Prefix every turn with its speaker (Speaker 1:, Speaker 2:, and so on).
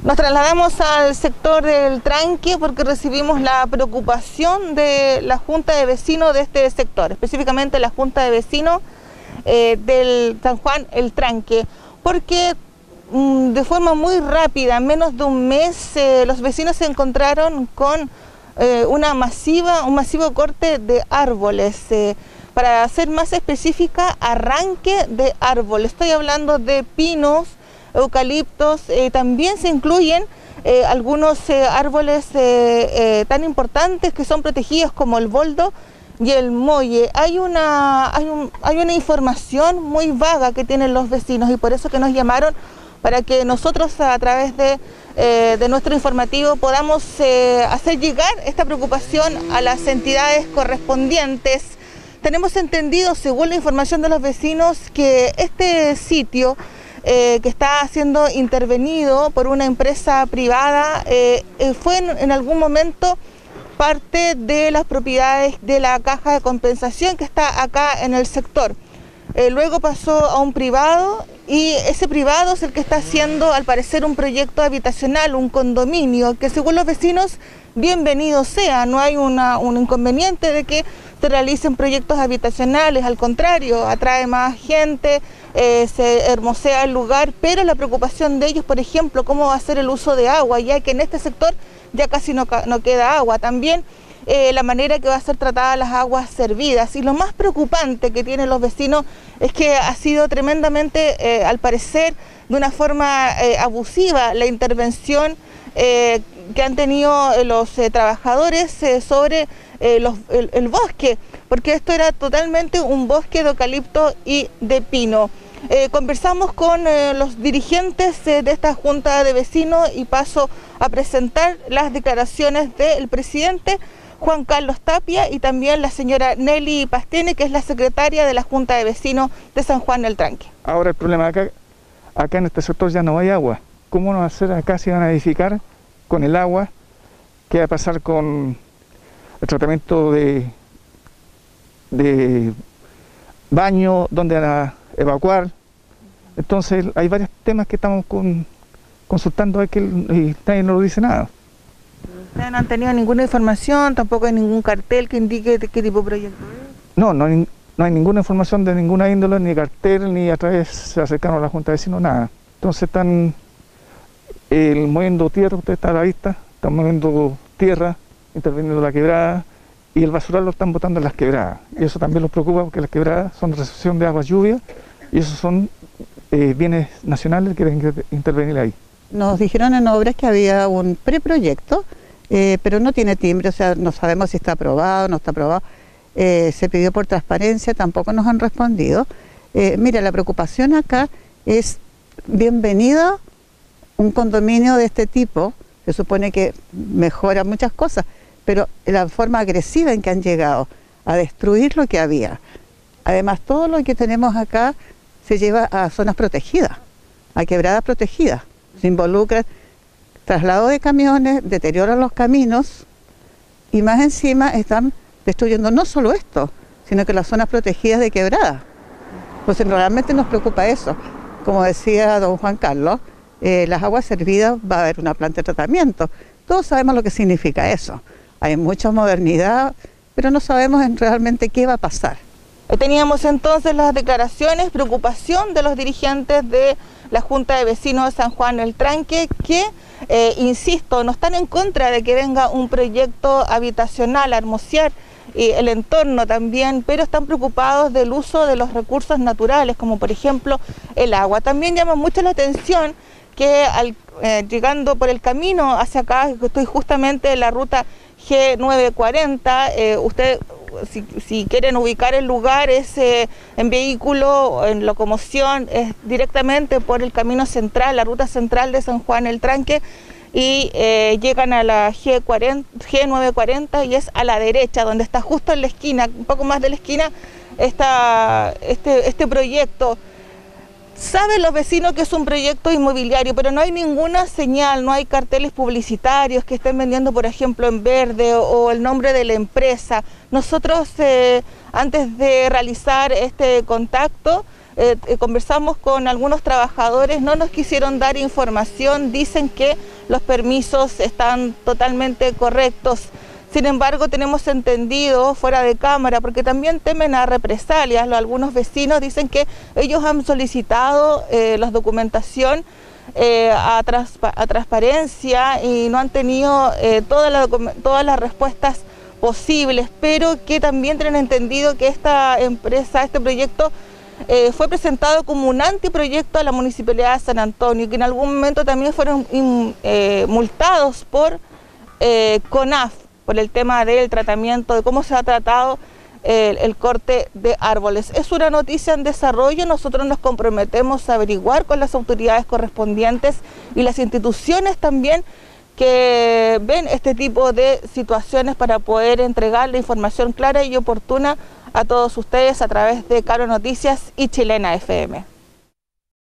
Speaker 1: Nos trasladamos al sector del Tranque porque recibimos la preocupación de la Junta de Vecinos de este sector, específicamente la Junta de Vecinos del San Juan el Tranque, porque de forma muy rápida, en menos de un mes, los vecinos se encontraron con un masivo corte de árboles. Para ser más específica, arranque de árboles. Estoy hablando de pinos, eucaliptos, también se incluyen algunos árboles tan importantes que son protegidos como el boldo y el molle. Hay una información muy vaga que tienen los vecinos y por eso que nos llamaron para que nosotros a través de nuestro informativo podamos hacer llegar esta preocupación a las entidades correspondientes. Tenemos entendido, según la información de los vecinos, que este sitio que está siendo intervenido por una empresa privada fue en algún momento parte de las propiedades de la caja de compensación que está acá en el sector. Luego pasó a un privado y ese privado es el que está haciendo al parecer un proyecto habitacional, un condominio, que según los vecinos bienvenido sea, no hay un inconveniente de que se realicen proyectos habitacionales, al contrario, atrae más gente, se hermosea el lugar, pero la preocupación de ellos, por ejemplo, cómo va a ser el uso de agua, ya que en este sector ya casi no queda agua, también la manera que va a ser tratada las aguas servidas. Y lo más preocupante que tienen los vecinos es que ha sido tremendamente, al parecer, de una forma abusiva la intervención que han tenido los trabajadores sobre el bosque, porque esto era totalmente un bosque de eucalipto y de pino. Conversamos con los dirigentes de esta Junta de Vecinos y paso a presentar las declaraciones del presidente Juan Carlos Tapia y también la señora Nelly Pastene, que es la secretaria de la Junta de Vecinos de San Juan del Tranque.
Speaker 2: Ahora el problema acá en este sector ya no hay agua. ¿Cómo van a hacer acá si van a edificar con el agua? ¿Qué va a pasar con el tratamiento de baño? ¿Dónde van a evacuar? Entonces hay varios temas que estamos consultando y nadie nos dice nada.
Speaker 1: ¿Ustedes no han tenido ninguna información, tampoco hay ningún cartel que indique de qué tipo de proyecto es?
Speaker 2: No hay ninguna información de ninguna índole, ni cartel, ni a través se acercaron a la Junta de Vecinos, nada. Entonces están moviendo tierra, usted está a la vista, están moviendo tierra, interviniendo la quebrada, y el basural lo están botando en las quebradas. Y eso también los preocupa porque las quebradas son de recepción de aguas lluvias, y esos son bienes nacionales que tienen que intervenir ahí.
Speaker 3: Nos dijeron en Obras que había un preproyecto, pero no tiene timbre, o sea, no sabemos si está aprobado o no está aprobado. Se pidió por transparencia, tampoco nos han respondido. Mira, la preocupación acá es bienvenido un condominio de este tipo, se supone que mejora muchas cosas, pero la forma agresiva en que han llegado a destruir lo que había. Además, todo lo que tenemos acá se lleva a zonas protegidas, a quebradas protegidas. Se involucran traslado de camiones, deterioran los caminos y más encima están destruyendo no solo esto, sino que las zonas protegidas de quebrada. Pues realmente nos preocupa eso. Como decía don Juan Carlos, las aguas servidas va a haber una planta de tratamiento. Todos sabemos lo que significa eso. Hay mucha modernidad, pero no sabemos realmente qué va a pasar.
Speaker 1: Teníamos entonces las declaraciones, preocupación de los dirigentes de la Junta de Vecinos de San Juan del Tranque, que, insisto, no están en contra de que venga un proyecto habitacional a hermosear el entorno también, pero están preocupados del uso de los recursos naturales, como por ejemplo el agua. También llama mucho la atención que llegando por el camino hacia acá, estoy justamente en la ruta G940, usted, si quieren ubicar el lugar, es en vehículo, en locomoción, es directamente por el camino central, la ruta central de San Juan el Tranque, y llegan a la G940 y es a la derecha, donde está justo en la esquina, un poco más de la esquina, está este proyecto. Saben los vecinos que es un proyecto inmobiliario, pero no hay ninguna señal, no hay carteles publicitarios que estén vendiendo, por ejemplo, en verde o el nombre de la empresa. Nosotros, antes de realizar este contacto, conversamos con algunos trabajadores, no nos quisieron dar información, dicen que los permisos están totalmente correctos. Sin embargo, tenemos entendido fuera de cámara, porque también temen a represalias, algunos vecinos dicen que ellos han solicitado la documentación a transparencia y no han tenido todas las respuestas posibles, pero que también tienen entendido que esta empresa, este proyecto, fue presentado como un anteproyecto a la Municipalidad de San Antonio, que en algún momento también fueron multados por CONAF, por el tema del tratamiento, de cómo se ha tratado el corte de árboles. Es una noticia en desarrollo, nosotros nos comprometemos a averiguar con las autoridades correspondientes y las instituciones también que ven este tipo de situaciones para poder entregar la información clara y oportuna a todos ustedes a través de Caro Noticias y Chilena FM.